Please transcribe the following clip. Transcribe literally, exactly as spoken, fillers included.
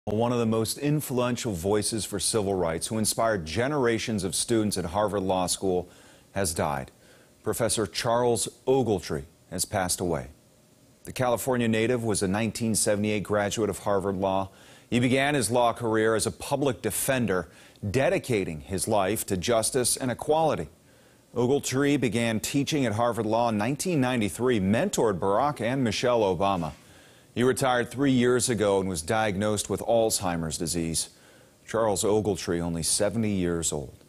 One of the most influential voices for civil rights, who inspired generations of students at Harvard Law School, has died. Professor Charles Ogletree has passed away. The California native was a nineteen seventy-eight graduate of Harvard Law. He began his law career as a public defender, dedicating his life to justice and equality. Ogletree began teaching at Harvard Law in nineteen ninety-three, mentored Barack and Michelle Obama. He retired three years ago and was diagnosed with Alzheimer's disease. Charles Ogletree, only seventy years old.